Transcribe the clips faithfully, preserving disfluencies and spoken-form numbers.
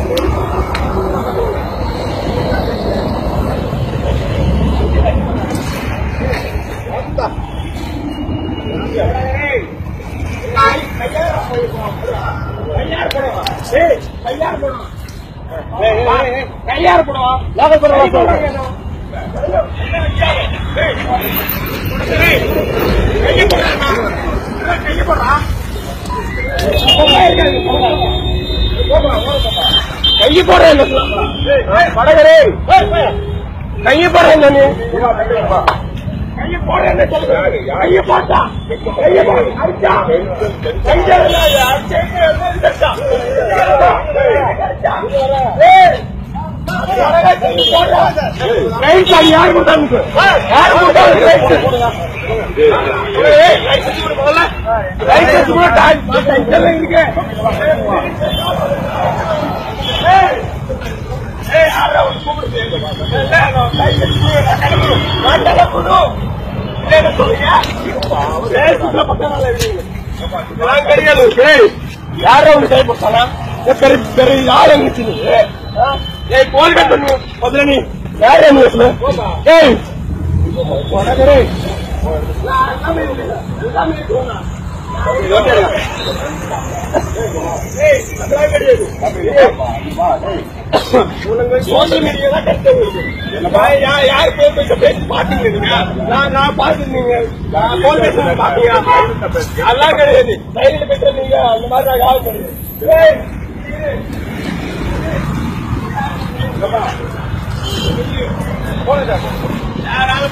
கையாறு போடுவோம் கைய போடுறா கைய போடுறேன் படகரே கைய போடுறேன் நானு கைய போடுறேன் கைய போட்டா கைய போட்டா யாரு போட்டாங்க யாரு போட்டாங்க யாரோ ஒண்ணு கை போட்டானா பெரிய பெரிய ஆள் இருந்துச்சு ஏய் போன் கட் பண்ணு முதல்ல நீ யார் என்ன பேசுற ஏய் போனகரே சோசியல் மீடியா யாரு பேசி பாத்துங்க நான் பாத்துருந்தீங்க போன் பேசுறது பாத்தீங்க அதெல்லாம் கிடையாது சைடுல பேசுறீங்க அந்த மாதிரி யாரும் கிடையாது யாராலும்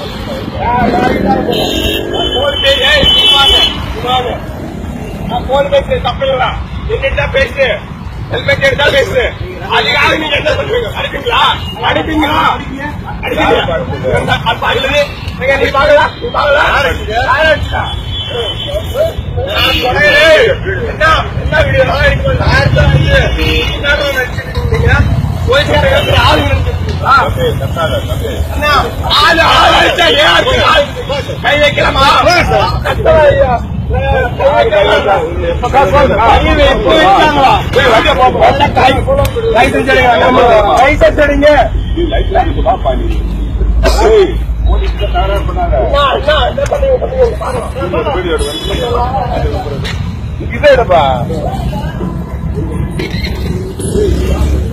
போன் பேசு தப்பில்ல என்னட்டா பேசு ஹெல்மெட் எடுத்தா பேசு அதுக்காக நீங்க என்ன பண்ணுவீங்க அடிப்பீங்களா அடிப்பீங்களா அடிப்பீங்க நீ பாக்கலாம் நீ பாக்கலாம் என்ன என்ன வீடியோ கை வைக்கலாமா இதேப்பா